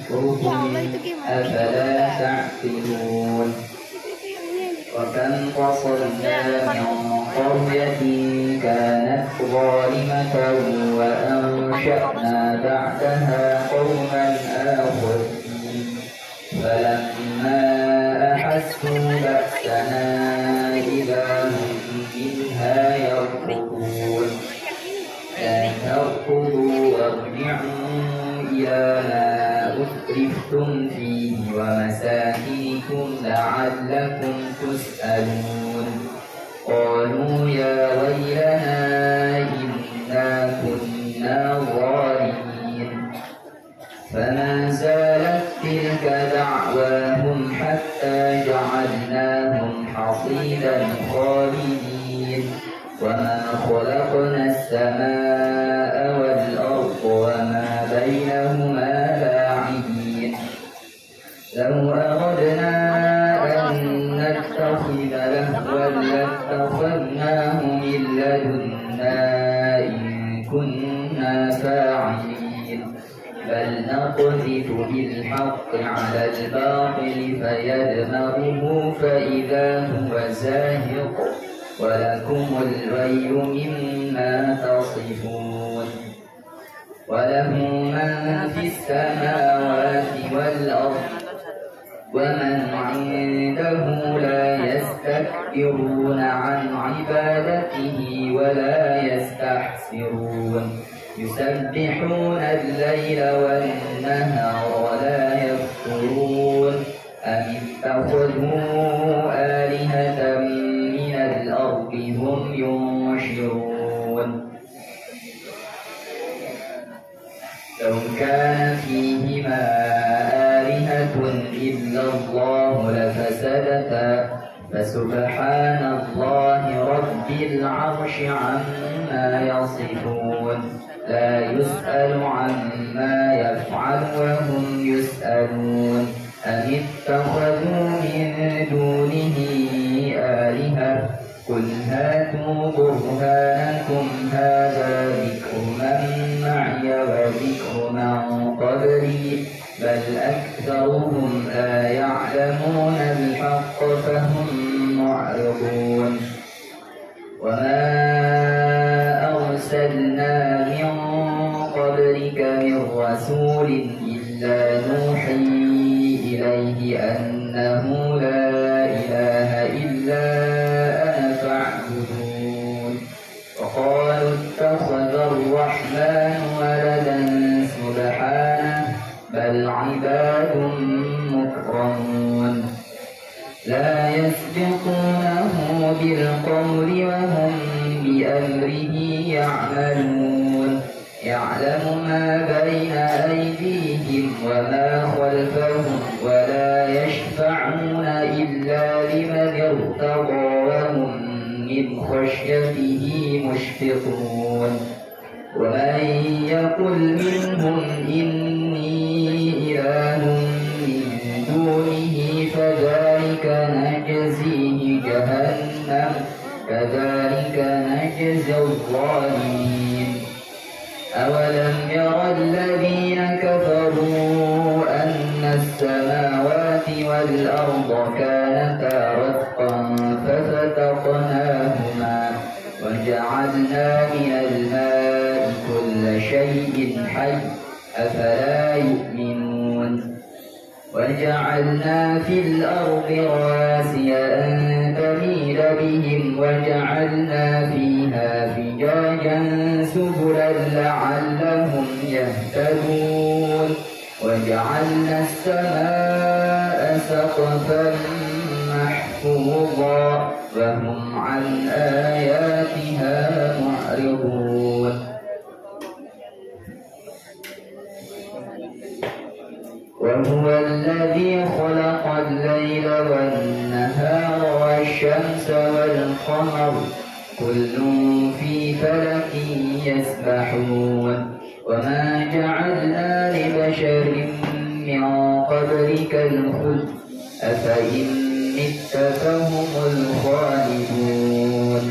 رسلهم أفلا تعقلون وكم قصرنا من قرية كانت ظالمة وأنشأنا بعدها قوما آخرين فلما أحسوا بأسنا إذا هم منها يركضون لا تركضوا وارجعوا إلى ما أسرفتم فيه ومساكنكم لعلكم تسألون قالوا يا ويلنا إنا كنا ظالمين فما زالت تلك دعواهم حتى جعلناهم حصيدا خالدين وما خلقنا السماء والأرض وما بينهما لاعبين لو أردنا أن نتخذ لهوا لاتخذناه من لدنا إن كنا فاعلين بل نقذف بالحق على الباطل فيدمغه فإذا هو زاهق ولكم الويل مما تصفون وله من في السماوات والأرض ومن عنده لا يستكبرون عن عبادته ولا يستحسرون يسبحون الليل والنهار ولا يفترون أم اتخذوا آلهة من الأرض هم ينشرون لو كان فيهما آلهة إلا الله لفسدتا فسبحان الله رب العرش عما يصفون لا يسأل عما يفعل وهم يسألون أم اتخذوا من دونه آلهة قل هاتوا برهانكم هذا ذكر من معي وذكر من قبلي بل أكثرهم لا يعلمون الحق فهم معرضون وما أرسلنا من قبلك من رسول إلا نوحي إليه أنه لا إله إلا أنا فاعبدون وقالوا اتخذ الرحمن ولدا سبحانه بل عباد مكرمون لا يسبقونه بالقول وهم بأمره يعملون يعلم ما بين أيديهم وما خلفهم ولا يشفعون إلا لمن ارتضى وهم من خشيته مشفقون ومن يقل منهم إني إله من دونه فذلك نجزيه جهنم كذلك نجزي الظالمين أولم ير الذين كفروا أن السماوات والأرض كانتا رتقا ففتقناهما وجعلنا من الماء كل شيء حي أفلا يؤمنون وجعلنا في الأرض رواسي أن تميد بهم وجعلنا فيها فجاجا سبلا لعلهم يهتدون وجعلنا السماء سقفا محفوظا وهم عن آياتها معرضون وهو الذي خلق الليل والنهار والشمس والقمر كل في فلك يسبحون وما جعلنا لبشر من قبلك الخلد أفإن مت فهم الخالدون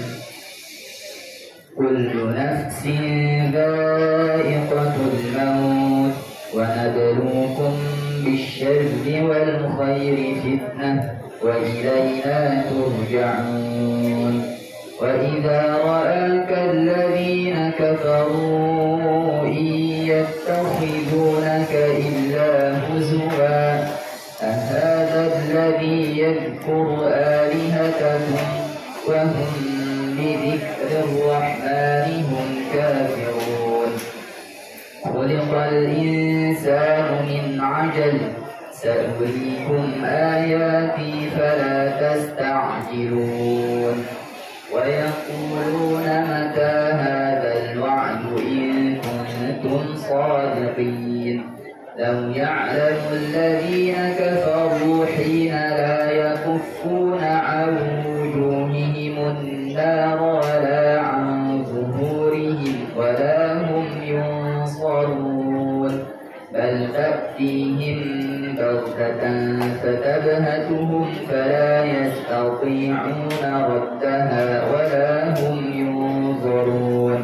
كل نفس ذائقة الموت ونبلوكم بالشر والخير فتنة وإلينا ترجعون وإذا رآك الذين كفروا إن يتخذونك إلا هزوا أهذا الذي يذكر آلهتكم وهم بذكر الرحمن هم كافرون خلق الإنسان من عجل سأريكم آياتي فلا تستعجلون ويقولون متى هذا الوعد إن كنتم صادقين لو يعلم الذين كفروا حين لا يكفون عن وجوههم النار ولا عن ظهورهم ولا هم ينصرون بل تأتيهم بغتة فتبهتهم فلا يستطيعون ردها ولا هم ينظرون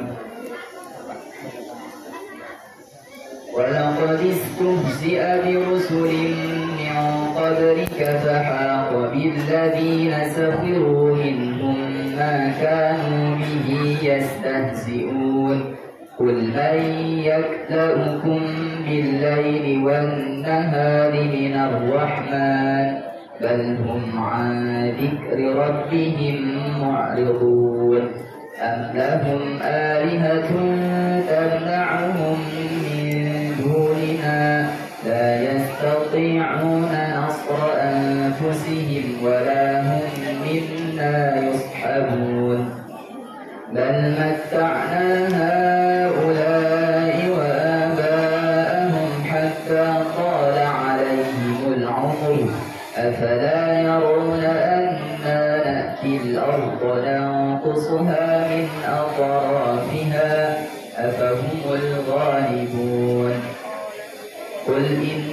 ولقد استهزئ برسل من قبلك فحاق بالذين سخروا منهم ما كانوا به يستهزئون قل من يكلؤكم بالليل والنهار من الرحمن بل هم عن ذكر ربهم معرضون أم لهم آلهة تمنعهم من دوننا لا يستطيعون نصر أنفسهم ولا هم منا يصحبون بل متعنا هؤلاء وآباءهم حتى طال عليهم العمر أفلا يرون أنا نأتي الأرض ننقصها من أطرافها أفهم الغالبون قل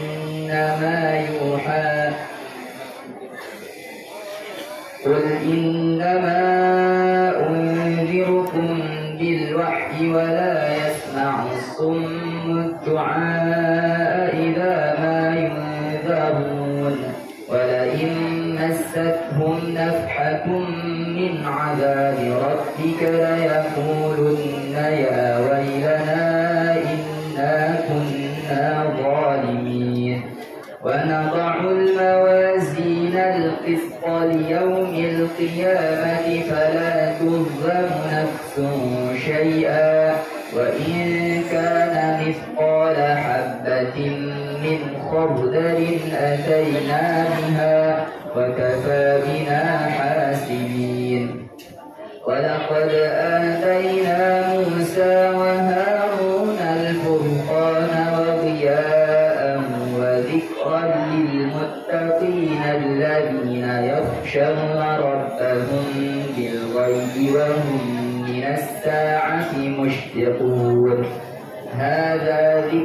إنما أنذركم بالوحي ولا يسمع الصم الدعاء إذا ما ينذرون ولئن مستهم نفحة من عذاب ربك ليقولن يا ويلنا إنا كنا ظالمين ونضع الموازين القسط ليوم القيامة فلا تظلم نفس شيئا وإن كان مثقال حبة من خردل أتينا بها وكفى بنا حاسبين ولقد آتينا موسى وهارون الفرقان وضياء وذكرا للمتقين الذين يخشون ربهم بالغيب وهم من الساعة مشفقون هذا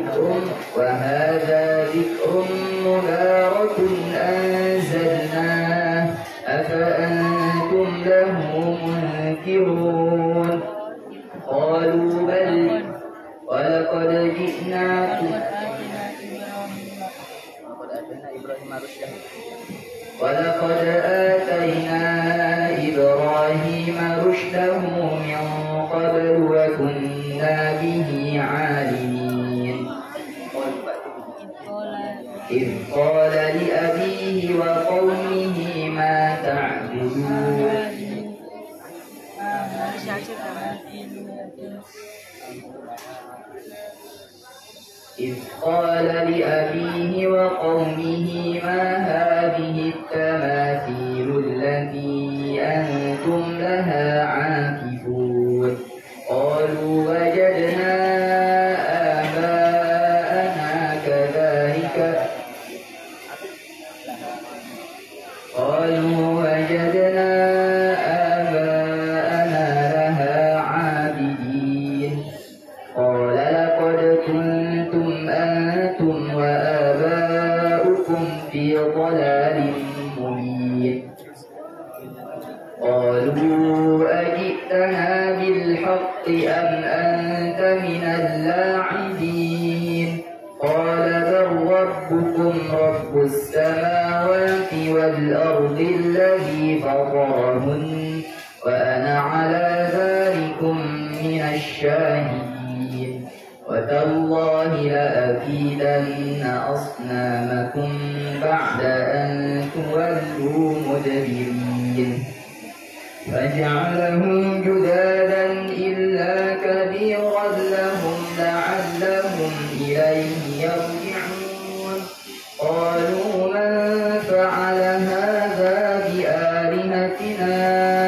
ذكر مبارك أنزلناه أفأنتم له منكرون قالوا بل ولقد جئناكم ولقد آتينا إبراهيم رشده من قبل وكنا به عالمين إذ قال لأبيه وقومه ما تعبدون إذ قال لأبيه وقومه ما هذه التماثيل التي أنتم لها عاكفون قالوا وجدنا آباءنا كذلك لها عابدين قال لقد كنتم أنتم وآباؤكم في ضلال مبين قالوا أجئتنا بالحق أم أنت من اللاعبين قال بل ربكم رب السماوات والأرض الذي فطرهن وأنا على ذلكم من الشاهدين وتالله لأكيدن أصنامكم بعد أن تولوا مدبرين فجعلهم جدادا إلا كبيرا لهم لعلهم إليه يرجعون قالوا من فعل هذا بآلهتنا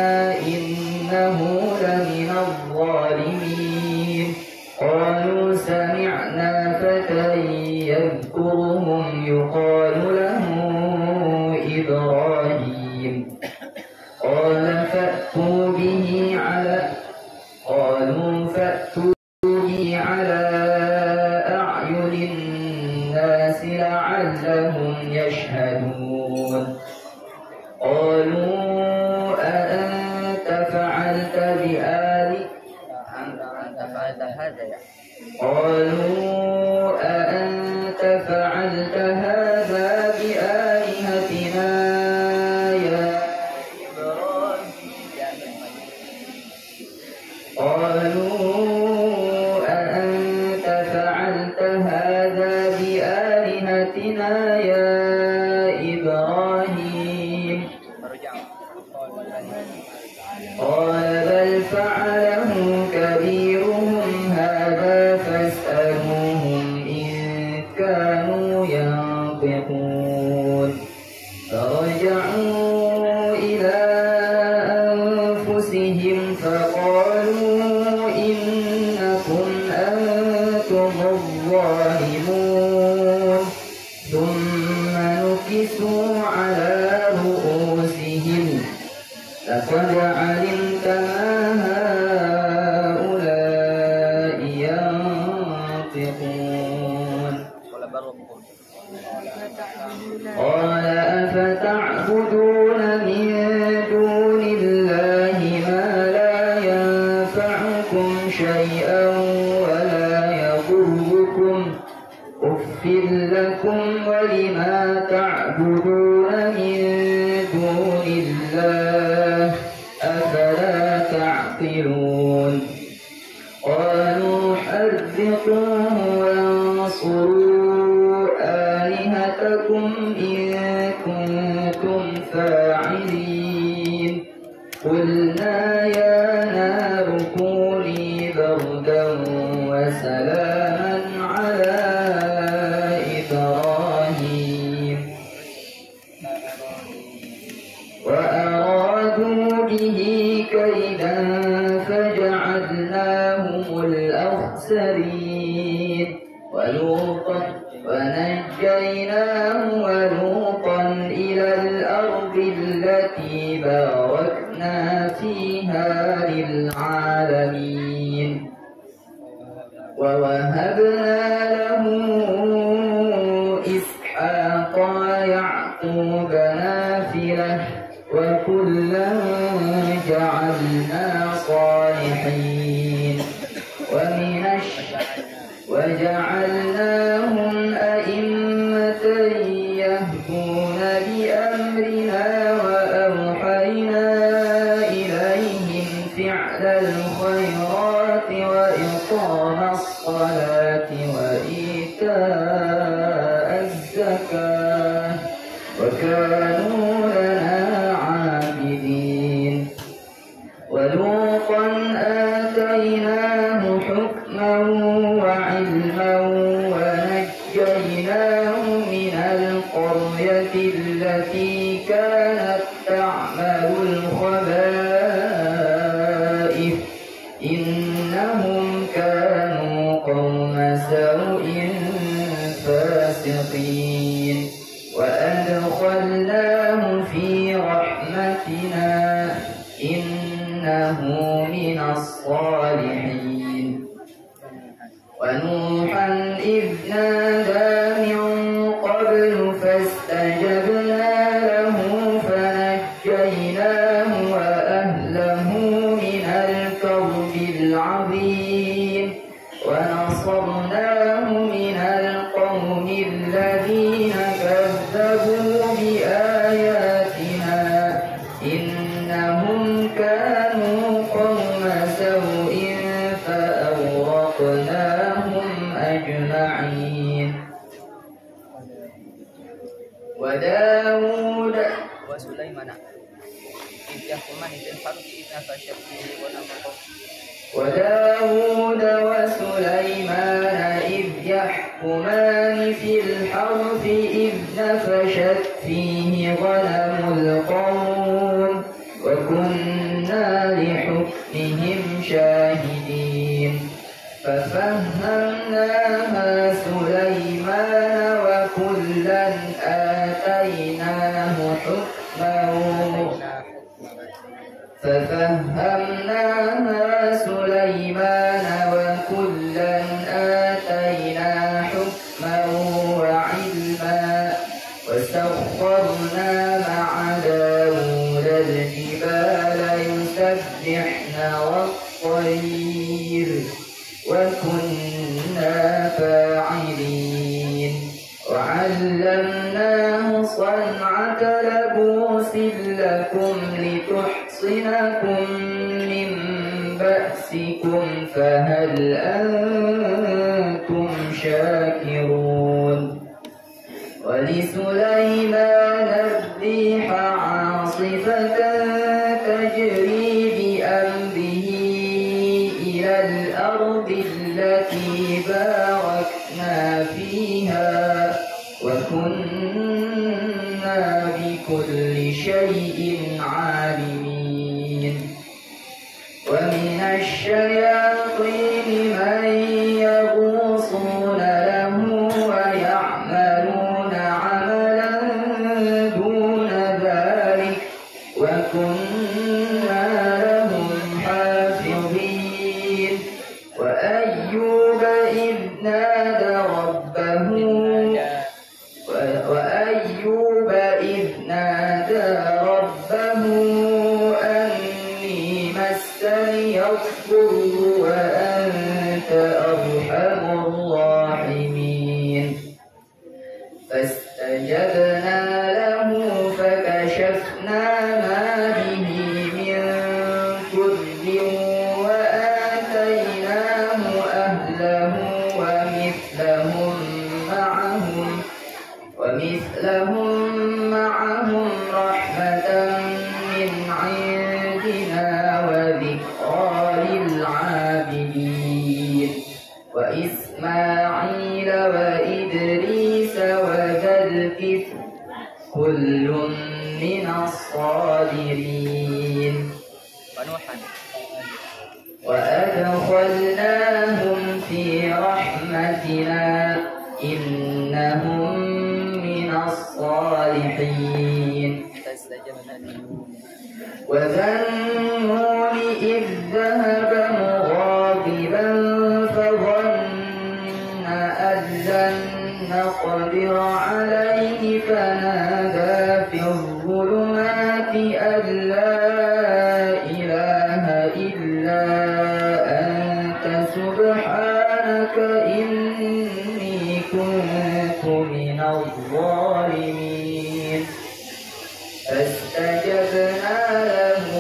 إنه لمن الظالمين قالوا سمعنا فتى يذكرهم يقال له إبراهيم قالوا فأتوا به على أعين الناس لعلهم يشهدون قالوا أأنت فعلت هذا بآلهتنا يا إبراهيم قال بل فعله كبيرهم هذا فاسألوهم إن كانوا ينطقون فرجعوا إلى أنفسهم فقالوا إنكم أنتم الظالمون ثم نكسوا على رؤوسهم لقد علمت ما هؤلاء ينطقون قال أفتعبدون من دون الله ما لا ينفعكم شيئا ولا يضركم أف لكم ولما تعبدون من دون الله أفلا تعقلون قالوا حرقوه وانصروا آلهتكم إن كنتم فاعلين قلنا يا نار كوني بردا وسلاما على إبراهيم وأرادوا به كيدا فجعلناهم الأخسرين ولوطا ونجيناه ولوطا إلى الأرض التي باركنا فيها للعالمين ووهبنا له إسحاق ويعقوب نافلة وكلا جعلنا صالحين وجعلناهم أئمة يهدون بأمرنا وأوحينا إليهم فعل الخيرات وإقام الصلاة وإيتاء الزكاة وكانوا لنا عابدين ولوطا آتيناه حكما وعلما ونجيناه من القرية التي كانت تعمل الخبائث إنهم كانوا قوم سوء فاسقين وأدخلناه في رحمتنا إنه من الصالحين ونوحا إذ نادى من قبل فاستجبنا له فنجيناه وأهله من الكرب العظيم ونصرناه من القوم الذين وداود وسليمان إذ يحكمان في الحرث إذ نفشت فيه غنم قومه وداود وسليمان إذ يحكمان في الحرث إذ نفشت فيه غنم القوم وكنا لحكمهم شاهدين ففهمناها سليمان وكلا آتيناه حكما وعلما وسخرنا مع داود الجبال يسبحن والطير وكنا فاعلين وعلمناه صنعة لبوس لكم لتحصنكم من بأسكم فهل أنتم شاكرون ولسليمان الريح عاصفة تجري بأمره إلى الأرض التي باركنا فيها وكنا بكل شيء عالمين ومن الشياطين من يغوصون له ويعملون عملا دون ذلك وكنا لهم حافظين وأيوب إذ نادى ربه أني مسني الضر وأنت أرحم الراحمين فاستجبنا له فكشفنا ما به من ضر وآتيناه أهله ومثلهم معهم رحمة من عندنا وذكرى للعابدين وإسماعيل وإدريس وذا الكفل كل من الصابرين وأدخلناهم في رحمتنا إنهم من الصالحين وذا النون إذ ذهب مغاضبا فظن أن لن نقدر عليه فنادى في الظلمات أن لا إله إلا أنت سبحانك إني كنت من الظالمين فاستجبنا له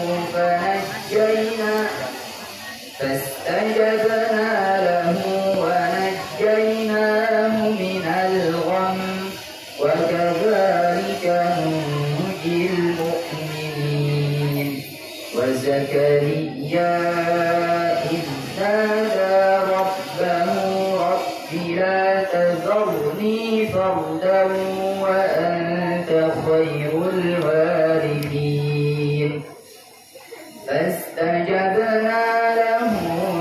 ونجيناه من الغم وكذلك ننجي المؤمنين وزكريا إذ نادى ربه رب لا تذرني فردا وأنت خير الوارثين فاستجبنا له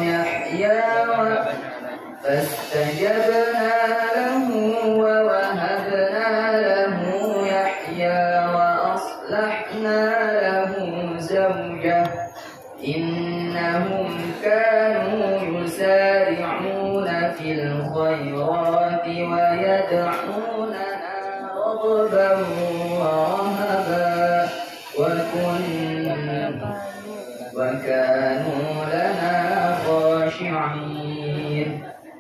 ووهبنا له يحيى وأصلحنا له زوجه إنهم كانوا يسارعون في الخيرات ويدعوننا رغبا ورهبا وكانوا لنا خاشعين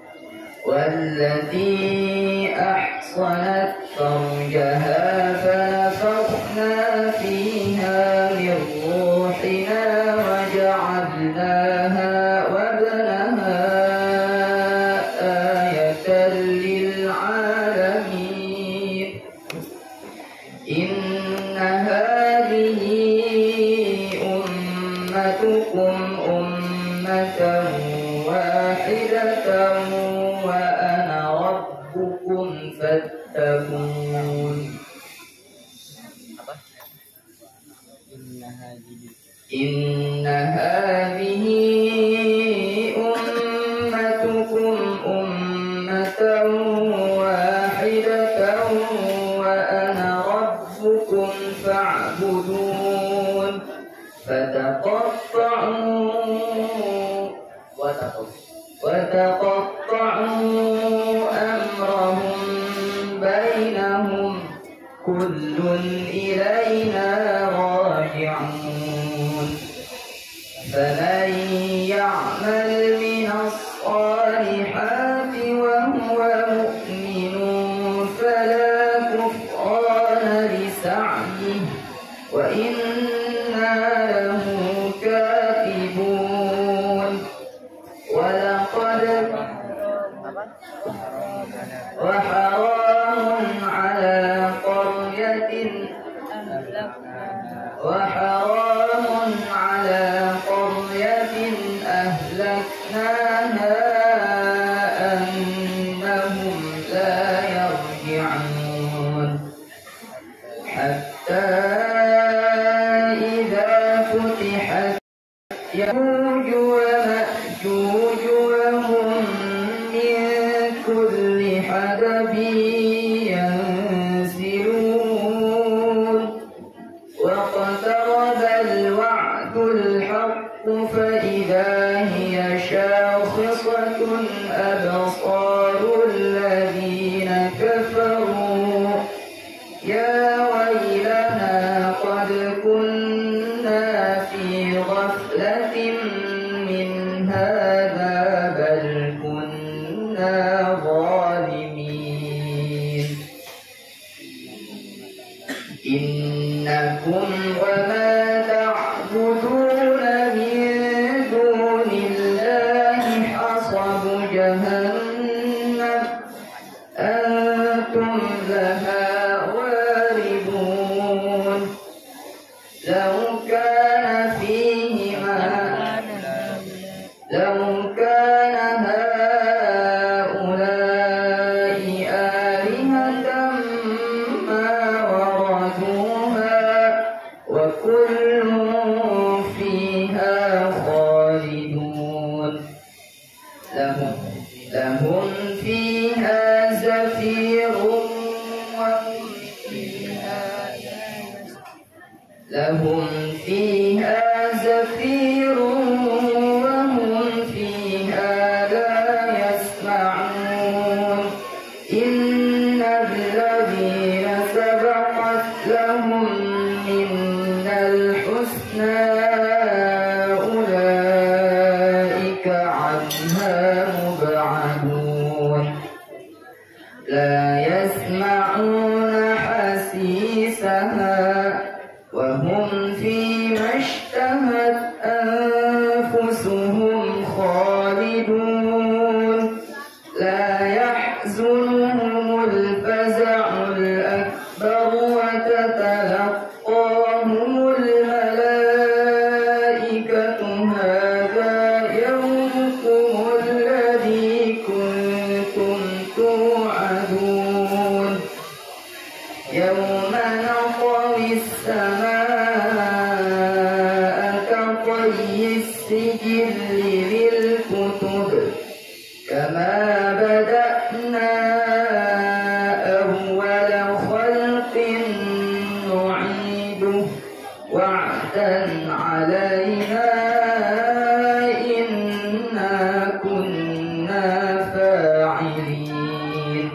والتي أحصنت فرجها فنفخنا فيها من روحنا وجعلناها وابنها آية للعالمين يعلمون apa? إن هذه أمتكم أمة واحدة وأنا ربكم فاعبدون وتقطعوا أمرهم بينهم كل إلينا راجعون فمن يعمل من الصالحات وهو مؤمن فلا كفران لسعيه وإنا له كاتبون وحرام على قرية أهلكناها أنهم لا يرجعون حتى إذا فتحت يأجوج ومأجوج وهم من كل حدب ينسلون واقترب الوعد الحق فإذا هي شاخصة أبصار الذين كفروا يا ويلنا قد كنا في غفلة من هذا بل كنا ظالمين إنكم وما تعبدون من دون الله حصب جهنم أنتم لها واردون لو كان هؤلاء آلهة ما وردوها وكل فيها خالدون لهم فيها زفير وهم فيها لا يسمعون إن الذين سبقت لهم منا الحسنى أولئك عنها مبعدون لا يسمعون حسيسها وهم فيما اشتهت أنفسهم خالدون لا يحزنهم الفزع الأكبر وتتلقاهم الملائكة هذا يومكم الذي كنتم توعدون يوم نطوي السماء كطي السجل للكتب كما بدأنا أول خلق نعيده وعدا علينا إنا كنا فاعلين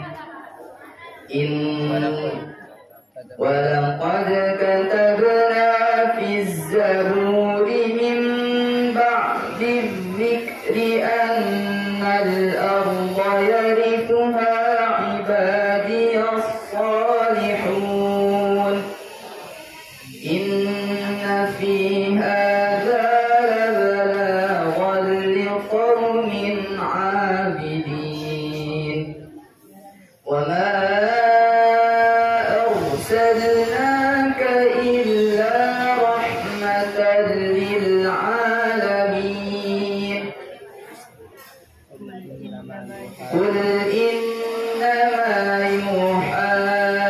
ولقد كتبنا في الزبور من بعد الذكر أن الأرض يرثها عبادي الصالحون إن في هذا لبلاغا لقوم عابدين وما أرسلناك إلا رحمة للعالمين قل إنما يوحى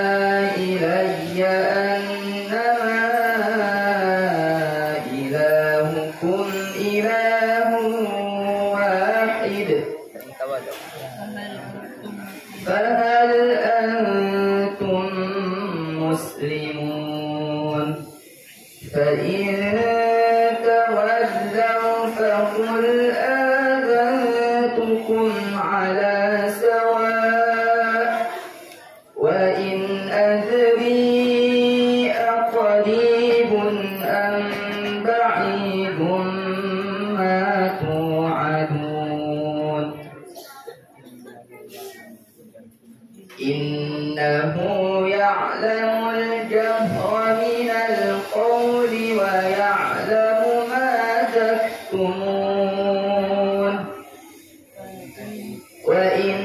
مسلمون فإن تولوا فقل آذنتكم على سواء وإن أدري أقريب أم بعيد ما توعدون إنه يعلم الجهر من القول ويعلم ما تكتمون وإن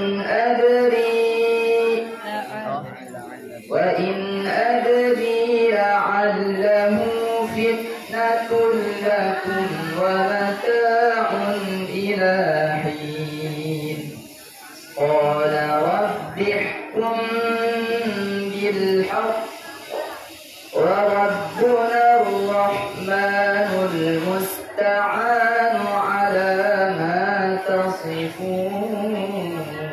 أدري لعله فتنة لكم ومتاع إلى حين قال رب احكم بالحق وربنا الرحمن المستعان على ما تصفون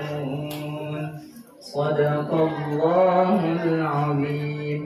صدق الله العظيم.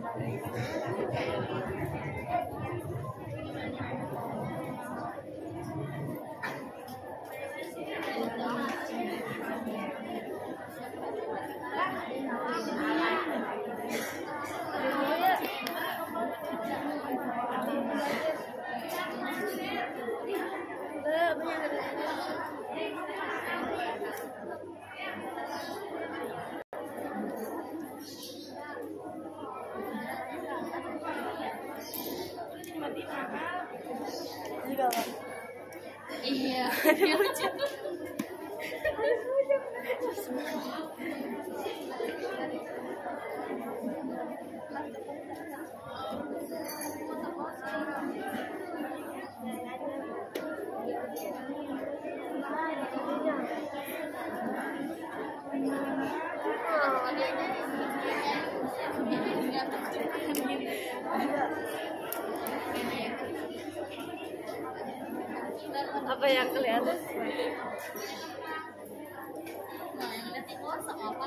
Iya. Apa yang kelihatan? Nah, yang lihat itu sama apa?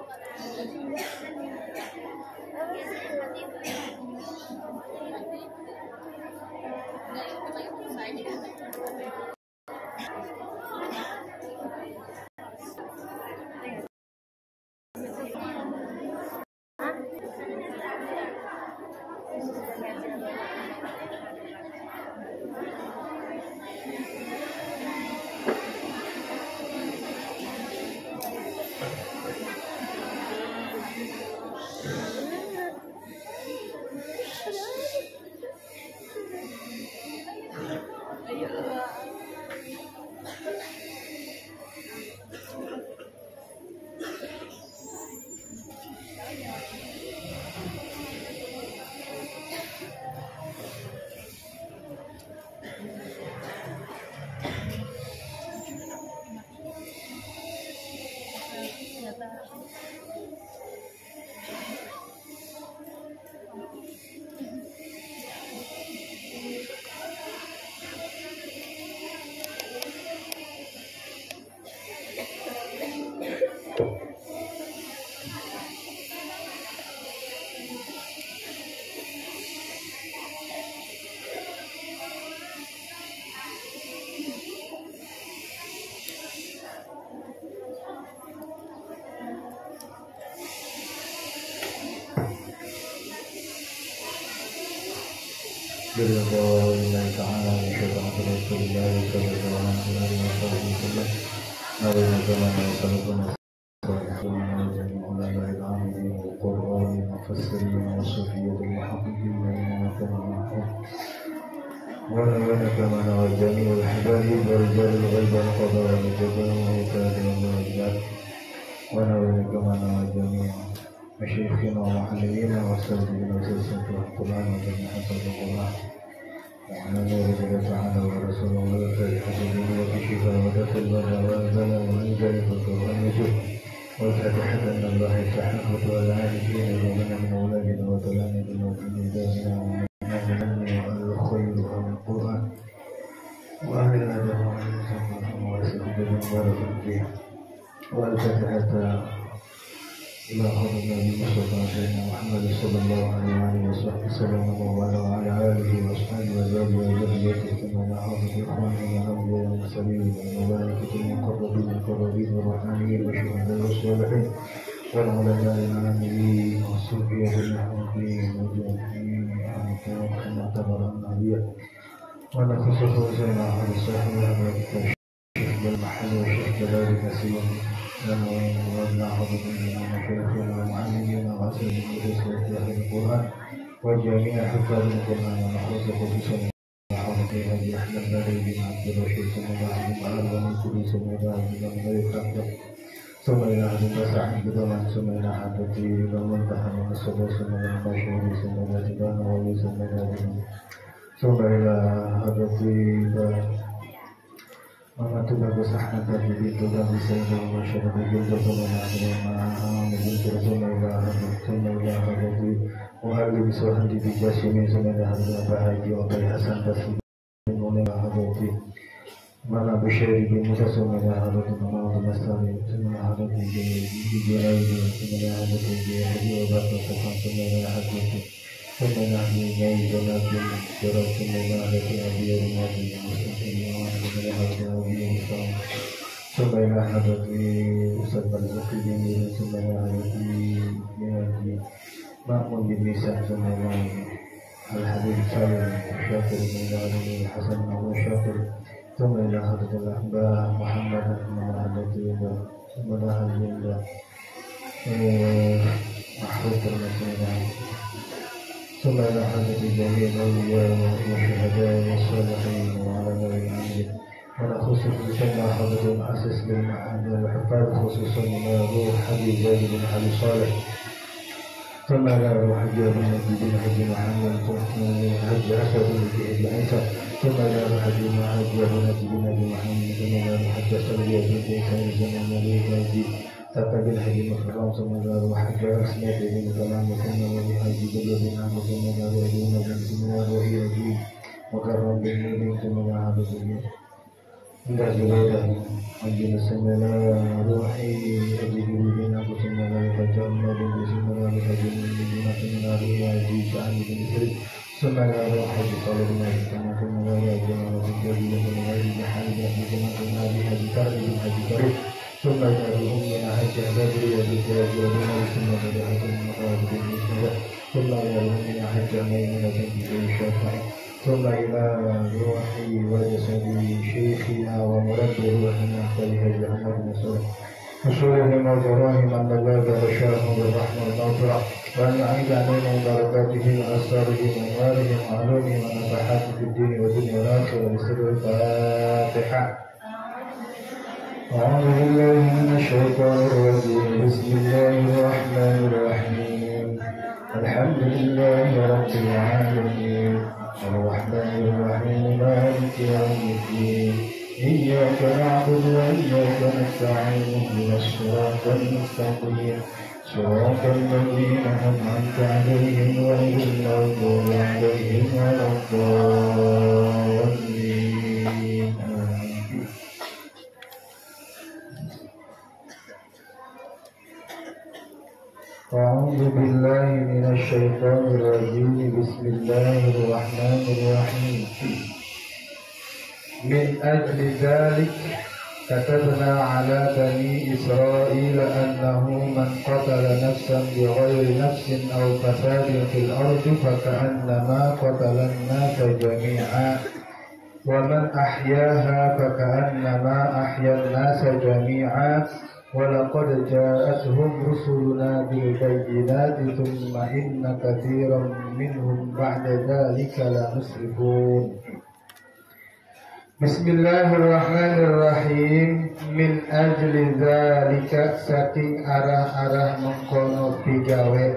Bismillahirrahmanirrahim. Ta'ala wa syaitan Rasulullah sallallahu alaihi wasallam. Nabiyana wa sallallahu مشايخنا ومعلمينا وأساتذتنا وأساتذة القرآن وجميع حفظ الله وعلى نور الله تعالى ورسوله وفاتحة الدنيا شفاء ودفع البلاء وأنزل وأنزل الفتوى والنجوم والفاتحة أن الله يفتح الفتوى العارفين ومن من أولادنا وتلاميذنا وتلميذاتنا ومن الخير والقرآن وأهل الأدب والسلام وأساتذة مبارك فيه والفاتحة إلى حضرة النبي سيدنا محمد صلى الله عليه وسلم وعلى آله وأصحابه وزوجه وذريته كما إلى حضرة إخواننا الأنبياء والمرسلين والملائكة المقربين والروحانيين والشهداء والصالحين والعلماء العاملين والصوفية المحمودين والجاهلين كما اعتبر النبي ونخص فوزنا على صاحبها الشيخ بالمحل والشيخ جلال كثير وابناء حضرتنا ومشايخنا ومعلمينا وأساتذتنا في القرآن وجميع حفاظ القرآن ونحفظ خصوصا حضرتي أبي أحمد بن عبد الرشيد ثم إلى عبد العال ومن كل ثم إلى عبد الملك أحمد ثم إلى عبد المساح بدران ثم إلى حضرتي ومنتهى من الصدى ثم إلى المشاهير ثم إلى تبان وولي ثم إلى حضرتي وما تبقى صحة في تبقى سيدنا وشرف الجلد ثم معها مجلد ثم إلى حضرتي وهل بسوحة بجاسمين ثم إلى حضرتي بحاجي وطي حسن بسيط ثم إلى حضرتي ولا بشير بموسى ثم إلى حضرتي ومعظم السلام ثم إلى حضرتي بجلائي ثم إلى حضرتي بهدي وبركة ثم إلى حضرتي ثم نهدي جنات الصراط ثم نهدي أبي الماضي المستقيم وعلى هذا أبي المستقيم ثم نهدي أسد الزقيم ثم نهدي مأمون بالنساء ثم الحبيب سالم الشاكر من العالمين الحسن أبو شاكر ثم إلى حضرة الأحباب محمد ثم نهدي محفوظ المسلمين ثم إلى حضرة جميع الأولياء والشهداء والصالحين وعلى نبي العالمين ونخص بسنة حضرة المؤسس للمعهد والحفاظ خصوصا من روح حبيب زيد بن علي صالح ثم إلى روح حجاب النبي بن حج محمد حج أسد بن عيسى ثم إلى روح حجاب النبي بن حج محمد ثم إلى روح حج أسد بن عيسى الزمن الذي تقى بالحج مكرم ثم إلى روح حج أسماء بن كلام ثم إلى حج بن عمرو ثم إلى روح بن سنوار وهي أجيب وكرم بالنبي ثم إلى حج Indah juga Ajil semena ruhi Ajil bin aku semena Baca Nabi semena Ajil bin semena Ruhi Sa'an bin Isri semena ruhi Salih bin Nabi semena Ajil bin Jadi bin Nabi Haji semena Nabi Haji Kari bin Haji Kari semena Ruhi Haji Badri Haji Kari bin Nabi semena Haji Maqad bin Isra semena Ruhi Haji Maimunah bin Syafi'i ثم إلى روحي وجسدي شيخنا ومربي روحنا خليه جهنم بن صالح وصولهم وجراهم أن باب رشاهم بالرحمة والمغفرة وأن يعيد علينا بركاته وأسراره وأنوارهم وعلومهم ونفحاته في الدين والدنيا والآخرة بسر الفاتحة أعوذ بالله من الشيطان الرجيم بسم الله الرحمن الرحيم الحمد لله رب العالمين الرحمن الرحيم مالك يوم الدين إياك نعبد وإياك نستعين اهدنا الصراط المستقيم صراط الذين أنعمت عليهم غير المغضوب عليهم ولا الضالين أعوذ بالله من الشيطان الرجيم بسم الله الرحمن الرحيم من أجل ذلك كتبنا على بني إسرائيل أنه من قتل نفسا بغير نفس أو فساد في الأرض فكأنما قتل الناس جميعا ومن أحياها فكأنما أحيا الناس جميعا ولقد جاءتهم رسلنا بالبينات ثم إن كثيرا منهم بعد ذلك لمسرفون بسم الله الرحمن الرحيم من أجل ذلك saking arah-arah mengkono pigawe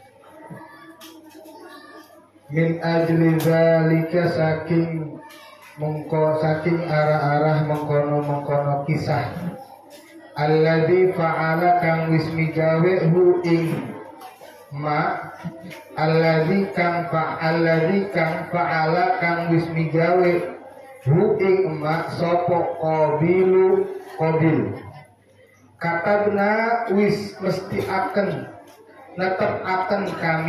min ajli zalika saking arah-arah mengkono kisah alladzi fa'ala kang wis migawe hu ing ma alladzi kang fa'ala kang wis migawe hu ing ma sapa qabil katabna wis mesti akan netepaken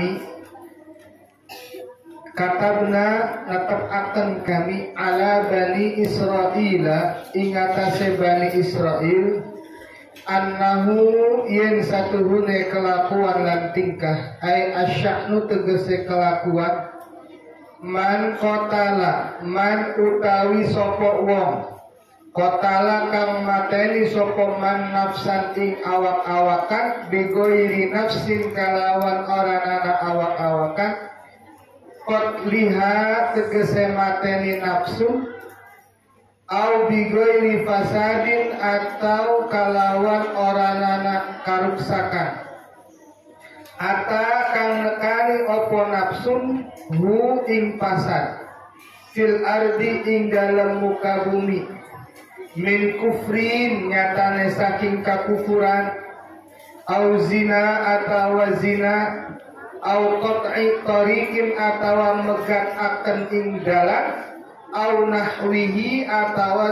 kami ala bani Israila ing atase bani Israil annahu yen satuhune kelakuan lan tingkah ai asya'nu tegese kelakuan man qatala man utawi sapa wong qatala kang mateni sapa man nafsan ing awak-awakan bigoiri nafsin kalawan ora ana awak-awakan qatliha tegese mateni nafsu au bigoiri fasadin atau kalawan oranana karuksakan ata kang nekani opo nafsun hu ing fasad fil ardi ing dalem muka bumi min kufrin nyatane saking kakufuran au zina atawa zina au qat'i tariqin atawa megat akan ing dalan au nahwihi atawa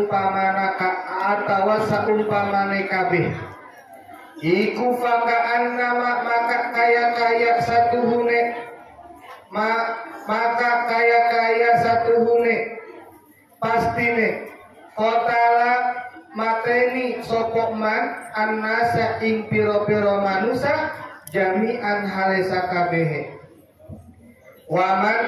saumpamane kabeh iku fakaan nama maka kaya satuhune maka kaya satu hune pastine kotala mateni sopok man annasa ing piro-piro manusa jami'an halesa kabehe waman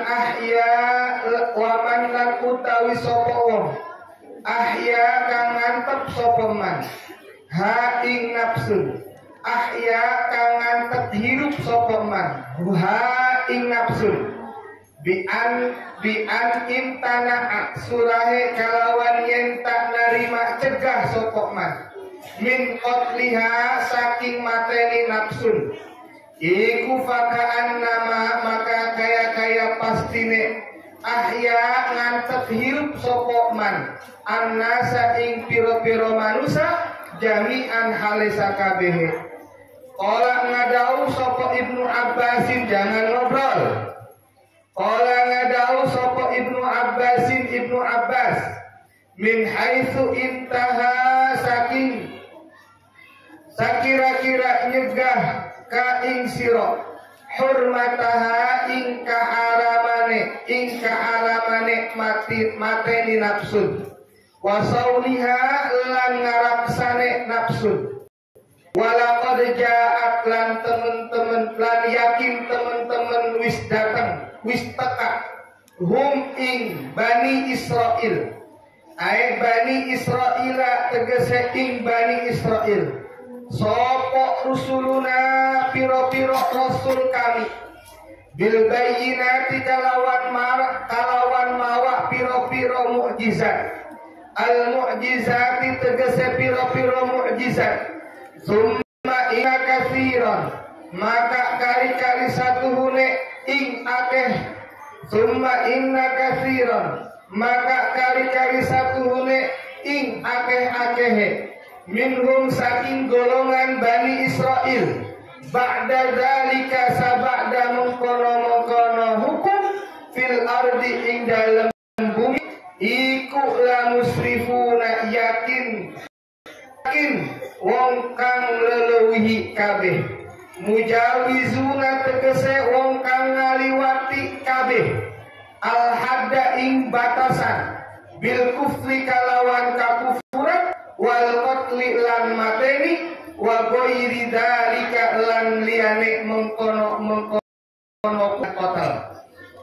lan utawi sopok wong ahya kang ngantep sopok man ha ing nafsun ahya kang ngantep hirup sopok man ha ing nafsun bi'an imtana surahe kalawan yen tak narima cegah sopok man min qatliha saking mateni nafsun iku fakaan nama maka kaya pastine ahya ngantep hirup sopok man annasa ing piro-piro manusa jami'an halesa kabehe qala ngadau sopok Ibnu Abbasin jangan ngobrol. Qala ngadau sapa Ibnu Abbas min haitsu intaha saking sakira-kira nyegah ka ing sira hurmataha ing kaaramane mateni nafsun wa sauliha lan ngaraksane nafsun walaqad ja'at lan temen-temen lan yakin temen-temen wis dateng wis teka hum ing Bani Israil ae Bani Israila tegese ing Bani Israil sapa rusuluna piro-piro rasul kami bil bayyinati kalawan mawa piro-piro mukjizat al mukjizati tegese piro-piro mukjizat summa inna katsiran maka kali-kali satu hune ing akeh summa inna katsiran maka kali-kali satu hune ing akeh-akehe minhum saking golongan Bani Israil ba'da dzalika sabada mengkono hukum fil ardi ing dalem bumi iku la musrifuna yakin wong kang lelewihi kabeh mujawizuna tegese wong kang ngaliwati kabeh al hadda ing batasan bil kufri kalawan kakufuran wal qatli lan mateni wa ghairi dzalika lan liyane mengkono kotal.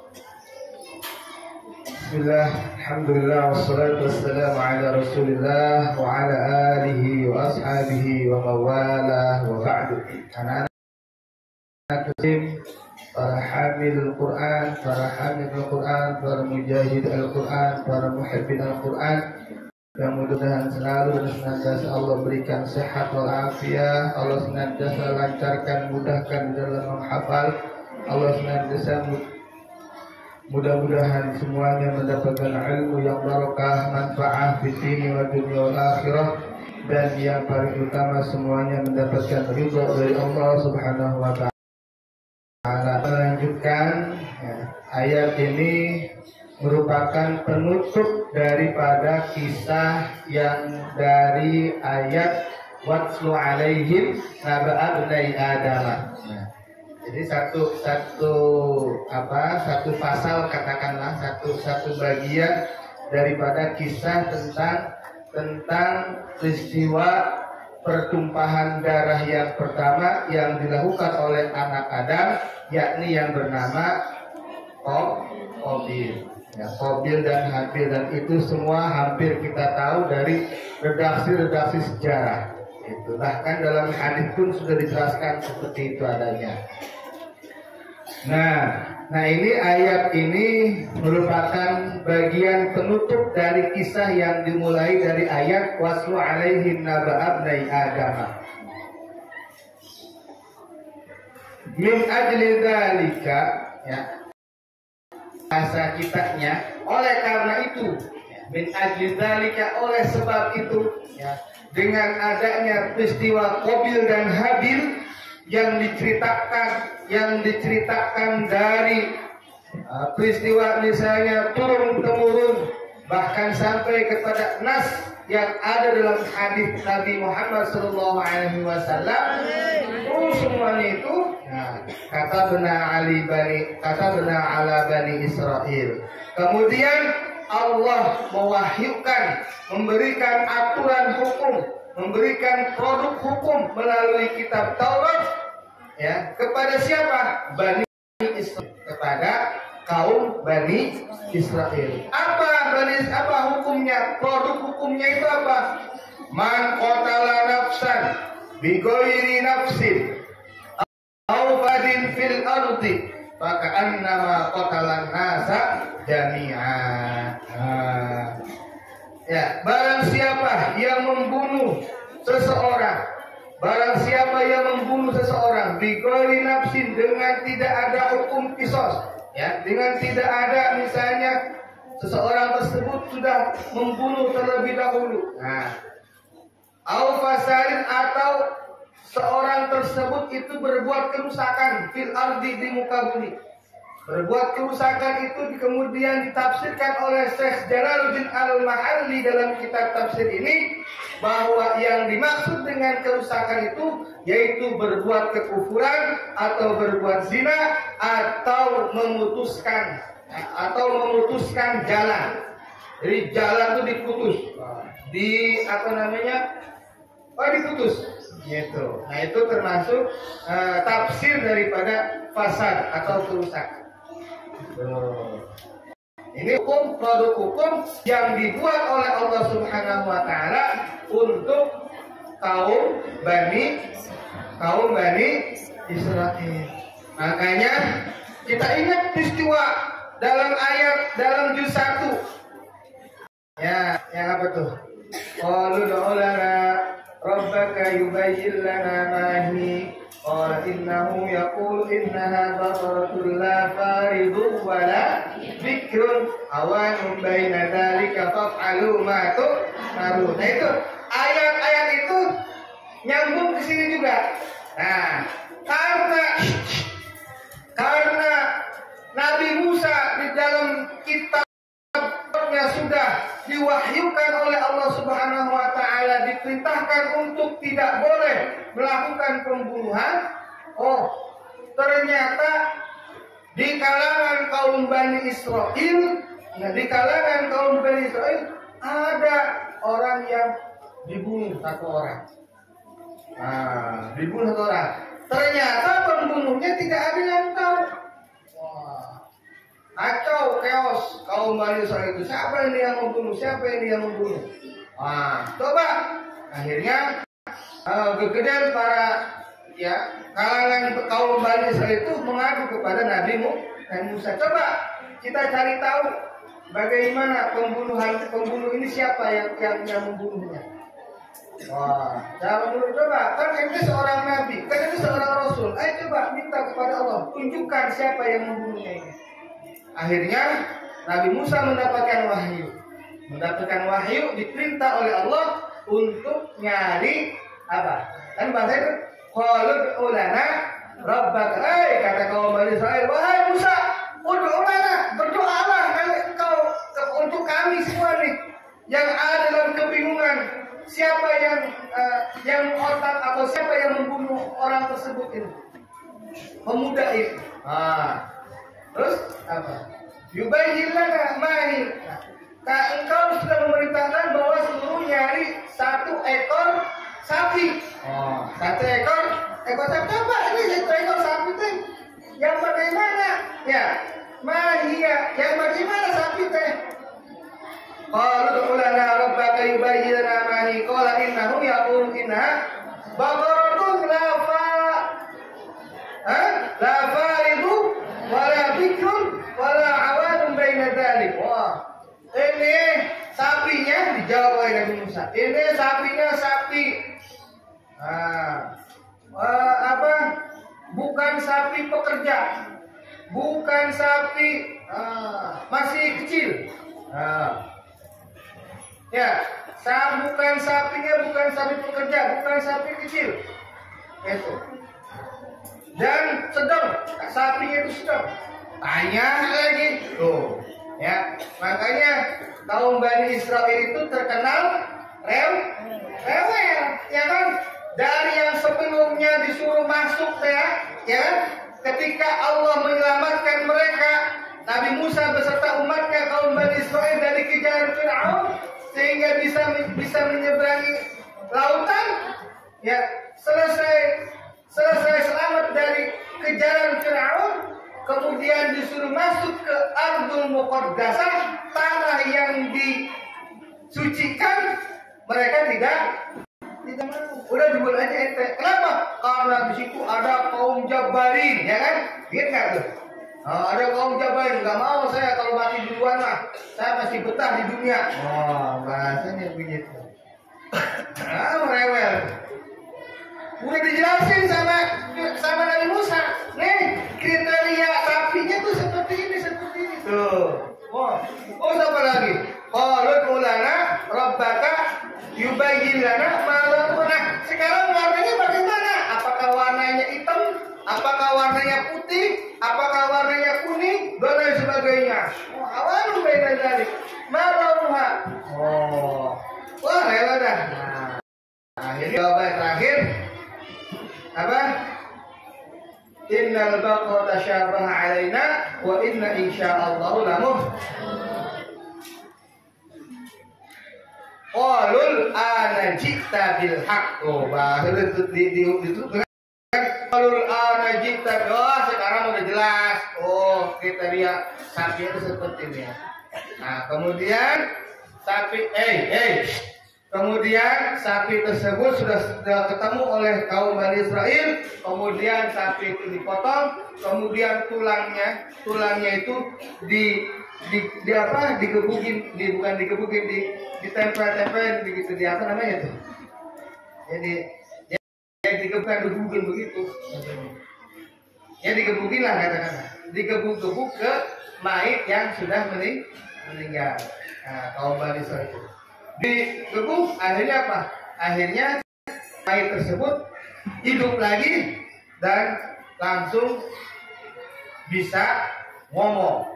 Bismillah, alhamdulillah, wassalatu wassalamu ala rasulillah wa ala alihi wa ashabihi wa mawalah wa ba'du. Anak-anak kecil, para hamil Al-Quran, para mujahid Al-Quran, para muhibbin Al-Quran, yang mudah-mudahan selalu dan senantiasa Allah berikan sehat walafiat, Allah senantiasa lancarkan, mudahkan dalam menghafal, Allah senantiasa mudah-mudahan semuanya mendapatkan ilmu yang barakah, manfaat di sini wa dunia wal akhirah, dan yang paling utama semuanya mendapatkan ridha dari Allah Subhanahu wa taala. Melanjutkan ayat ini merupakan penutup daripada kisah yang dari ayat watlu alaihim naba abnai Adam. Jadi satu pasal katakanlah satu bagian daripada kisah tentang peristiwa pertumpahan darah yang pertama yang dilakukan oleh anak Adam, yakni yang bernama Qabil. Ya, Qabil dan Habil, dan itu semua hampir kita tahu dari redaksi sejarah. Itu bahkan dalam hadis pun sudah dijelaskan seperti itu adanya. Nah ini ayat ini merupakan bagian penutup dari kisah yang dimulai dari ayat waslu alaihim naba abnai Adam. Min ajli dzalika, ya, bahasa kitanya oleh karena itu, min ajli dzalika, oleh sebab itu, ya, dengan adanya peristiwa Qabil dan Habil yang diceritakan dari peristiwa misalnya turun temurun bahkan sampai kepada nas yang ada dalam hadis Nabi Muhammad SAW, semuanya itu Nah, kata benar ala bani Israel. Kemudian Allah mewahyukan, memberikan aturan hukum, memberikan produk hukum melalui kitab Taurat, ya, kepada siapa? Bani Israel, kepada kaum Bani Israel. Apa hukumnya? Produk hukumnya itu apa? Man qatala nafsan bi ghairi nafsin aw fadin fil ardi maka annama qatalan nasa jami'a. Ya, barang siapa yang membunuh seseorang, barang siapa yang membunuh seseorang bi ghairi nafsin, dengan tidak ada hukum kisos, ya, dengan tidak ada misalnya seseorang tersebut sudah membunuh terlebih dahulu. Nah, au fasadin, atau seorang tersebut itu berbuat kerusakan fil ardi, di muka bumi. Berbuat kerusakan itu kemudian ditafsirkan oleh Syekh Jalaluddin Al-Mahalli dalam kitab tafsir ini, bahwa yang dimaksud dengan kerusakan itu yaitu berbuat kekufuran atau berbuat zina atau memutuskan jalan. Jadi jalan itu diputus, diputus gitu. Nah, itu termasuk tafsir daripada fasad atau kerusakan. Ini hukum, produk hukum yang dibuat oleh Allah Subhanahu wa taala untuk kaum Bani Israel. Makanya kita ingat peristiwa dalam juz 1. Ya, yang apa tuh? Qalu lana rabbaka yubayyin lana ma hi qala innahu yaqulu innaha baqaratun la faridun wa la bikrun awanun baina dzalika faf'alu ma tu'marun. Nah, itu ayat-ayat itu nyambung ke sini juga. Nah, karena Nabi Musa di dalam kitabnya sudah diwahyukan oleh Allah Subhanahu wa taala, diperintahkan untuk tidak boleh melakukan pembunuhan. Oh, ternyata di kalangan kaum Bani Israel, ada orang yang dibunuh satu orang. Ternyata pembunuhnya tidak ada yang tahu. Kacau, chaos kaum Bani Israel itu. Siapa ini yang membunuh? Coba akhirnya kegedean para kalangan kaum Bani Israel itu mengadu kepada Nabi Musa. Coba kita cari tahu bagaimana pembunuh ini, siapa yang membunuhnya. Cara menurut, coba, kan ini seorang nabi, kan ini seorang rasul. Ayo coba minta kepada Allah, tunjukkan siapa yang membunuhnya ini. Akhirnya Nabi Musa mendapatkan wahyu, diperintah oleh Allah untuk nyari apa? Kan bahasa itu qalu ulana rabbaka, kata kaum Bani Israil, wahai Musa, berdoalah engkau untuk kami semua nih yang ada dalam kebingungan, siapa yang otak atau siapa yang membunuh orang tersebut ini, pemuda itu. Terus apa? Yubayyin lana mahi. Engkau sudah memerintahkan bahwa suruh nyari 1 ekor sapi. 1 ekor sapi. Coba ini 1 ekor sapi teh. Yang bagaimana? Ya, mahia. Yang bagaimana sapi teh? Qalu ulana rabbaka yubayyin lana mahi. Qala innahu yaqulu innaha baqaratun la faridu wala bikrun wala awadun baina dzalik. Wah, ini sapinya, dijawab oleh Nabi Musa. Ini sapinya sapi bukan sapi pekerja, bukan sapi masih kecil. Bukan sapinya, bukan sapi pekerja, bukan sapi kecil. Itu. Dan sedang, sapinya itu sedang. Tanya lagi, tuh, ya. Makanya kaum Bani Israel itu terkenal rewel, ya kan? Dari yang sebelumnya disuruh masuk, ya, ya kan? Ketika Allah menyelamatkan mereka, Nabi Musa beserta umatnya kaum Bani Israel dari kejaran Fir'aun sehingga bisa menyeberangi lautan, ya selesai selamat dari kejaran Fir'aun, kemudian disuruh masuk ke Ardul Muqaddasah, tanah yang disucikan, mereka tidak mau. Udah dibuat aja ente. Kenapa? Karena di situ ada kaum Jabarin, ya kan? Lihat nggak tuh? Ada kaum Jabarin, nggak mau saya kalau mati duluan lah. Saya masih betah di dunia. Oh, bahasanya begitu. Rewel. Udah dijelasin sama Nabi Musa. Nih, kriteria sapinya tuh seperti ini. Tuh. Oh, apa lagi? Qalut ulana rabbaka yubayyin lana ma launa. Sekarang warnanya bagaimana? Apakah warnanya hitam? Apakah warnanya putih? Apakah warnanya kuning? Dan lain sebagainya. Oh, awalu baina dzalik. Ma launa. Oh. Wah, hebat dah. Nah, akhirnya jawaban terakhir apa? Innal baqara tasyabaha alaina wa inna insyaallah lamuh. Qalul ana jikta bil haqq. Baru itu qalul ana jikta. Oh, sekarang udah jelas. Oh, kriteria sapi itu seperti ini. Nah, kemudian sapi kemudian sapi tersebut sudah ketemu oleh kaum Bani Israel. Kemudian sapi itu dipotong, kemudian tulangnya itu digebukin, ditempel begitu, di apa namanya tuh? Jadi digebukin begitu. Ya digebukin lah katakanlah. Digebuk-gebuk ke mayit yang sudah meninggal. Nah, kaum Bani Israel itu digebuk, akhirnya apa? Akhirnya mayit tersebut hidup lagi dan langsung bisa ngomong.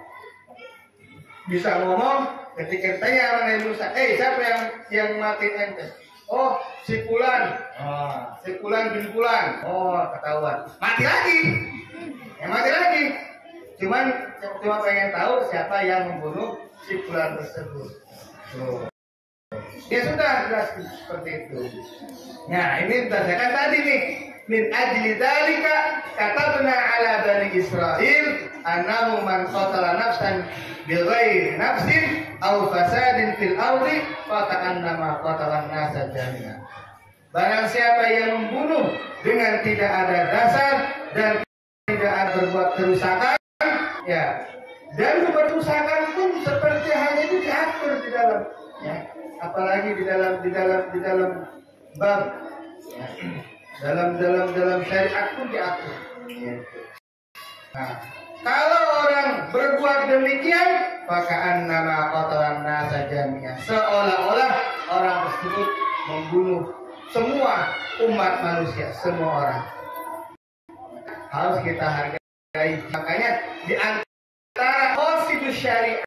Ketika tanya sama Nabi Musa, siapa yang mati ente? Oh, si Fulan. Si Fulan bin Fulan. Oh, ketahuan. Mati lagi. Mati lagi. Cuma pengen tahu siapa yang membunuh si Fulan tersebut. Tuh. Ya sudah jelas seperti itu. Nah, ini berdasarkan tadi nih. Min ajli dzalika katabna ala bani Israil annahu man qatala nafsan bighairi nafsin aw fasadin fil ardi fa ka'annama qatala an-nasa jami'an. Barang siapa yang membunuh dengan tidak ada dasar dan tidak ada berbuat kerusakan, ya. Dan kerusakan pun seperti halnya itu diatur di dalam, ya. Apalagi di dalam bab, ya. dalam syariat pun diatur. Ya. Nah, kalau orang berbuat demikian, maka nama qatalan nasa jami'an, seolah-olah orang tersebut membunuh semua umat manusia, semua orang. Harus kita hargai. Makanya di antara qasidus syariah,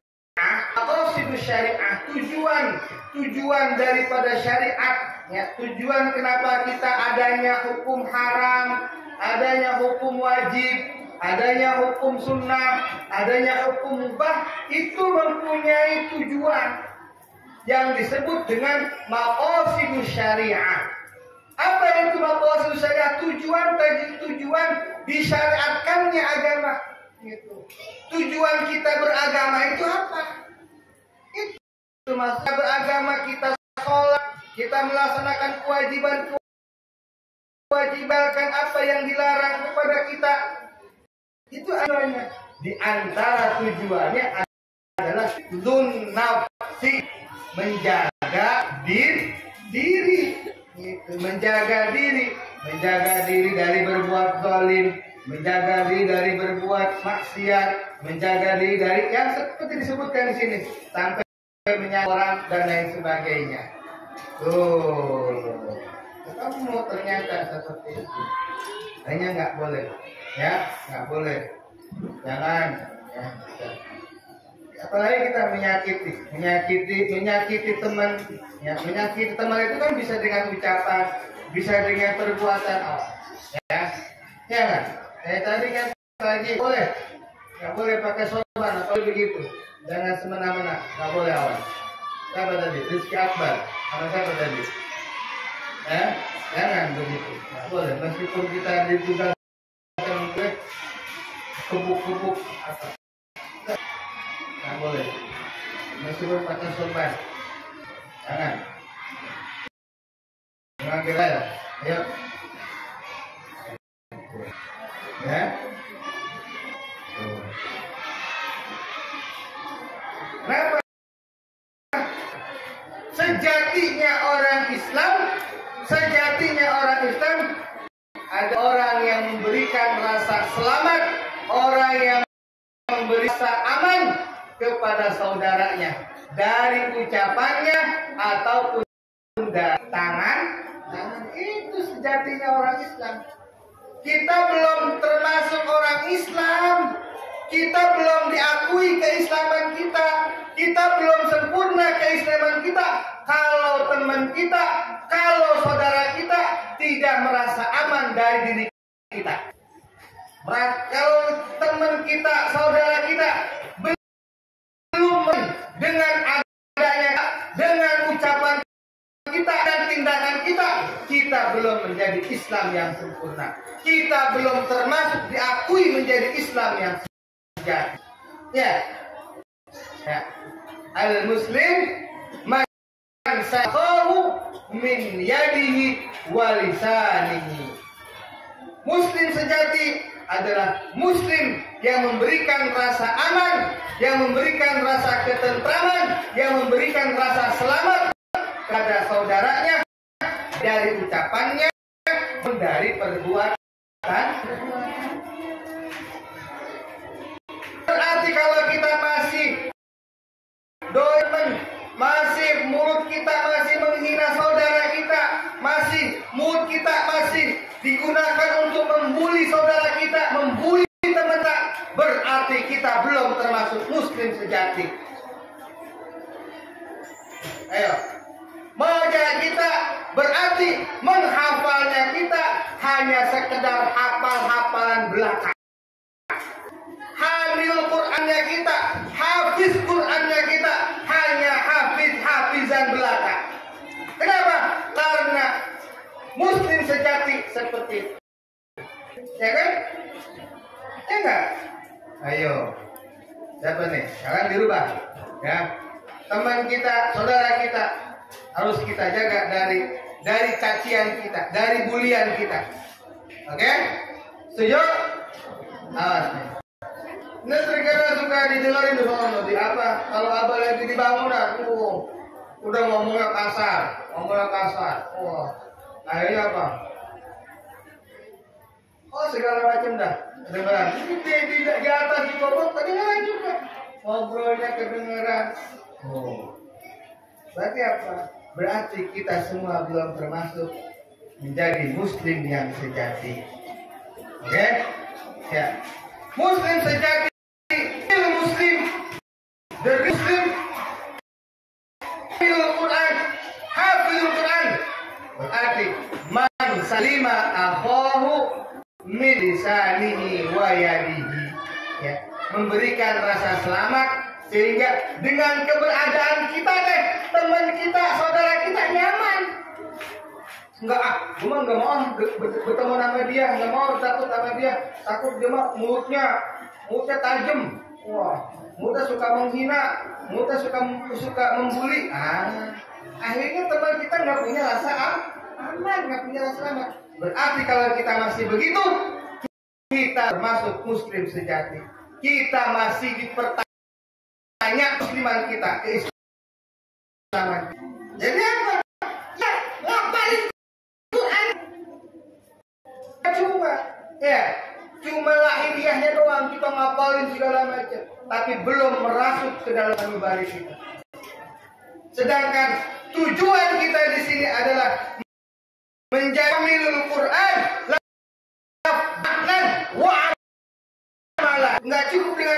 tujuan daripada syariat, ya, tujuan kenapa kita adanya hukum haram, adanya hukum wajib, adanya hukum sunnah, adanya hukum mubah, itu mempunyai tujuan yang disebut dengan maqasidus syariah. Apa itu maqasidus syariah? Tujuan disyariatkannya agama. Gitu. Tujuan kita beragama itu apa? Itu maksudnya beragama, kita sholat, kita melaksanakan kewajiban apa yang dilarang kepada kita. Itu adanya. Di antara tujuannya adalah nafsi, menjaga diri, menjaga diri dari berbuat zalim, menjaga diri dari berbuat maksiat, menjaga diri dari yang seperti disebutkan di sini, sampai menyakiti orang dan lain sebagainya. Tuh, kamu ternyata seperti itu, hanya nggak boleh, ya, nggak boleh, jangan, ya. Apalagi kita menyakiti teman, ya, menyakiti teman itu kan bisa dengan ucapan, bisa dengan perbuatan, ya kan? Tadi kan lagi boleh. Nggak boleh pakai sorban atau begitu. Jangan semena-mena. Nggak boleh awan. Siapa tadi? Rizky Akbar. Sama siapa tadi? Jangan begitu. Nggak boleh. Meskipun kita ditugaskan oleh kubuk-kubuk apa. Nggak boleh. Meskipun pakai sorban. Jangan. Mengambil aja. Ayo. Ya. Kenapa? Sejatinya orang Islam ada orang yang memberikan rasa selamat, orang yang memberi rasa aman kepada saudaranya dari ucapannya ataupun dari tangan. Itu sejatinya orang Islam. Kita belum termasuk orang Islam. Kita belum diakui keislaman kita. Kita belum sempurna keislaman kita. Kalau teman kita, kalau saudara kita tidak merasa aman dari diri kita. Kalau teman kita, saudara kita belum dengan adanya, dengan ucapan kita dan tindakan kita belum menjadi Islam yang sempurna. Kita belum termasuk diakui menjadi Islam yang sejati. Ya. Al-Muslim man sakhahu min yadihi wa lisanihi. Muslim sejati adalah Muslim yang memberikan rasa aman, yang memberikan rasa ketentraman, yang memberikan rasa selamat kepada saudaranya dari ucapannya, dari perbuatan. Berarti kalau kita masih doimen, masih mulut kita masih menghina saudara kita, mulut kita masih digunakan untuk membuli saudara kita, membuli teman kita, berarti kita belum termasuk Muslim sejati. Ayo. Mengajar kita berarti menghafalnya kita hanya sekedar hafal-hafalan belaka. Hamil Qur'annya kita, hafiz Qur'annya kita hanya hafizan belaka. Kenapa? Karena Muslim sejati seperti itu. Ya kan? Ya enggak? Ayo. Siapa nih? Jangan dirubah. Ya. Teman kita, saudara kita harus kita jaga dari cacian kita, dari bulian kita. Oke? Setuju? Awas nih. Ini terkadang suka didengarin di sono di apa? Kalau abah lagi di bangunan, udah ngomongnya kasar. Akhirnya apa? Oh segala macam dah. Kedengeran. Di atas di bawah kedengeran juga. Ngobrolnya kedengeran. Berarti apa? Berarti kita semua belum termasuk menjadi Muslim yang sejati. Oke? Ya. Muslim sejati, Muslim, the Muslim, hafizul Quran. Berarti man salima akhahu min lisanihi wa yadihi. Ya. Memberikan rasa selamat sehingga dengan keberadaan kita teman kita, saudara kita nyaman. Gue nggak mau bertemu sama dia, nggak mau takut sama dia, takut dia mah mulutnya tajam, mulutnya suka menghina, mulutnya suka membuli. Akhirnya teman kita nggak punya rasa aman, nggak punya rasa aman. Berarti kalau kita masih begitu, kita termasuk Muslim sejati. Kita masih dipertanya musliman kita, keislaman. Jadi apa? Ya, ngapain? Cuma lahiriahnya doang kita ngapalin segala macam, tapi belum merasuk ke dalam sanubari kita. Sedangkan tujuan kita di sini adalah menjamilul Quran, lafazan wa amalan. Nggak cukup dengan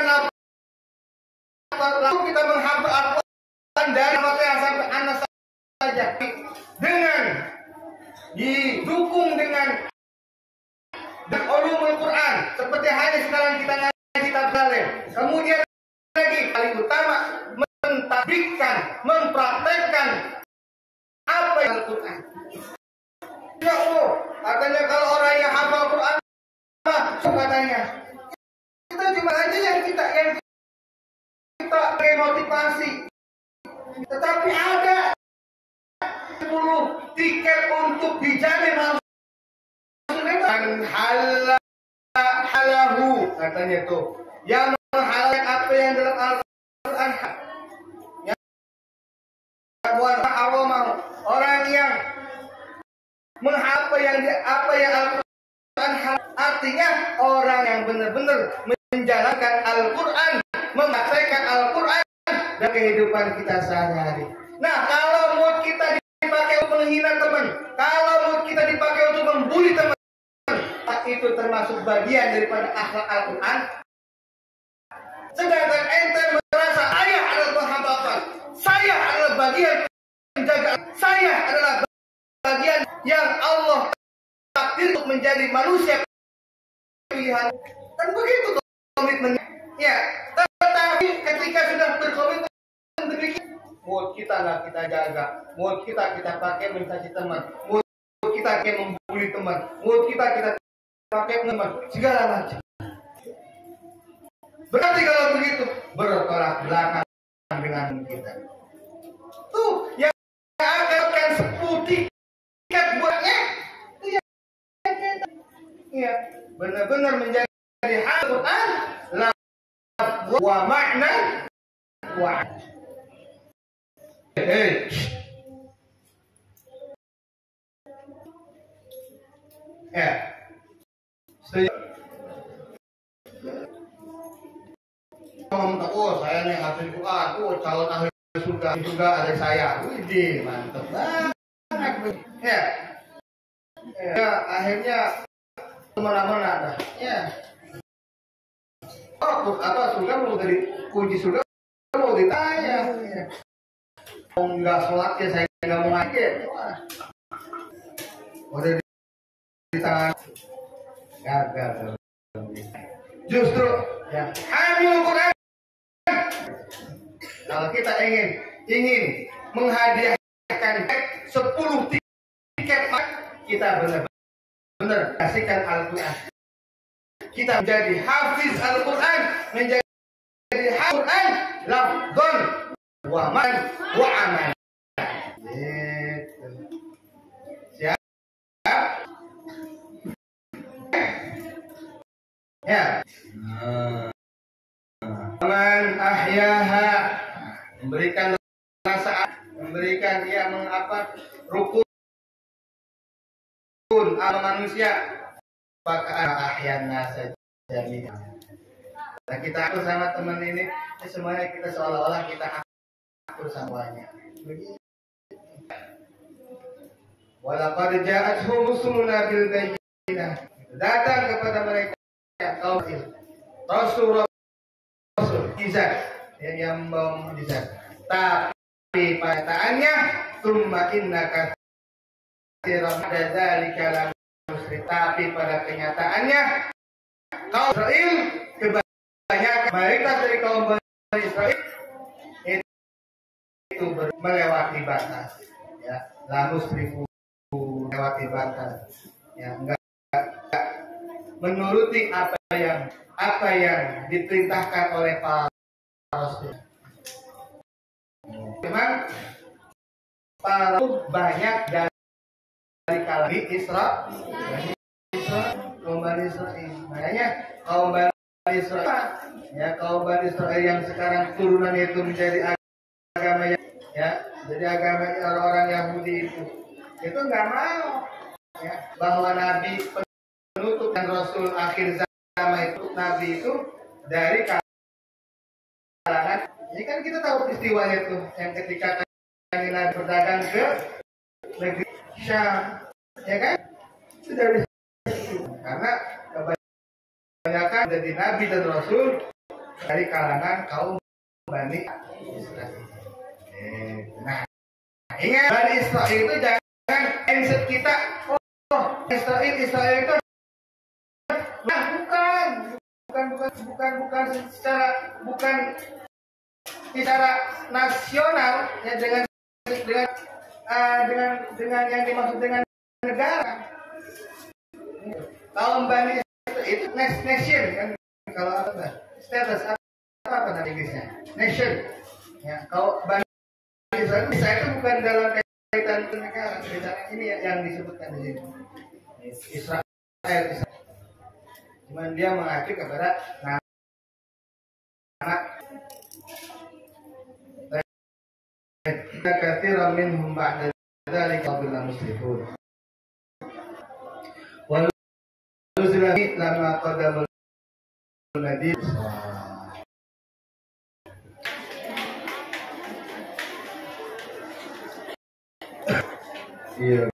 lalu kita menghafal Al-Quran dari materi sampai anas saja, dengan didukung dengan ulumul Quran seperti hanya sekarang kita ngaji tabligh. Kemudian lagi paling utama mentadbikkan, mempraktekkan apa yang Al-Quran. Ya Allah, katanya kalau orang yang hafal Quran, katanya kita cuma aja yang kita pakai motivasi. Tetapi ada 10 tiket untuk dijamin langsung halahu, katanya tuh yang menghalalkan apa yang dalam Al-Quran. Yang Allah mau orang yang apa yang Al-Quran, artinya orang yang benar-benar menjalankan Al-Quran, mempraktikkan Al-Quran dan kehidupan kita sehari-hari. Nah, kalau mood kita dipakai untuk menghina teman, kalau mood kita dipakai untuk membuli teman, itu termasuk bagian daripada akhlak Al-Quran. Sedangkan ente merasa saya adalah penghambaan, saya adalah bagian penjaga, saya adalah bagian yang Allah takdir untuk menjadi manusia pilihan. Dan begitu komitmennya. Ya, tetapi ketika sudah berkomitmen demikian, mood kita nggak kita jaga, mood kita pakai mencaci teman, mood kita membuli teman, mood kita pakai teman, segala macam. Berarti kalau begitu bertolak belakang dengan kita. Tuh yang akan 10 tiket buatnya, ya benar-benar menjadi Al-Quran wa makna wa. Ya. Oh, saya nih hasil Quran, calon ahli surga juga ada saya. Wih, mantap banget. Ya. Ya, akhirnya kemana-mana dah. Ya. Oh, apa surga mau dari kunci surga mau ditanya. Ya. Oh, enggak sholat ya saya nggak mau ngaji. Udah di tangan. Gagal. Justru ya hamil Quran. Kalau kita ingin menghadiahkan 10 tiket, kita benar-benar kasihkan Al-Quran. Kita menjadi hafiz Al-Quran, menjadi Al-Quran lafdhon wa man wa amal. Siap? Ya. Man ahyaha, memberikan rasa, memberikan rukun ala manusia, maka ahyana saja. Nah, kita atur sama teman ini semuanya, kita seolah-olah kita atur semuanya. Walaqad ja'atuhum rusuluna bil bayyinah, datang kepada mereka kaum Rasul yang membawa mukjizat, tapi pernyataannya tsumma innaka katsiran dzalika la musyrik, tapi pada kenyataannya kaum Israel, kebanyakan mayoritas dari kaum Israel itu melewati batas, ya, la musyrikun, melewati batas, ya, enggak menuruti apa yang diperintahkan oleh para rasul. Memang para rasul banyak dari kalangan kaum Bani Israil. Makanya kaum Bani Israil, ya, kaum Bani Israil yang sekarang turunan itu menjadi agama jadi agama orang-orang Yahudi itu nggak mau, ya, bahwa Nabi penutup dan Rasul akhir zaman itu, Nabi itu dari kalangan. Ini kan kita tahu peristiwanya itu, yang ketika Nabi berdagang ke negeri Syam, ya kan? Sudah karena kebanyakan jadi Nabi dan Rasul dari kalangan kaum Bani Israil. Nah, ingat Bani Israil itu jangan mindset kita, oh Israel itu bukan. bukan secara nasional ya dengan yang dimaksud dengan negara. Kalau Bani itu nation kan, kalau apa status apa nama Inggrisnya nation ya. Kalau Bani Israel itu bukan dalam kaitan negara, ini yang disebutkan di sini Israel. Cuman dia mengacu kepada nama katsiran minhum ba'da dzalika bil muslimun wa nuzila lama qadamul nadir. Iya.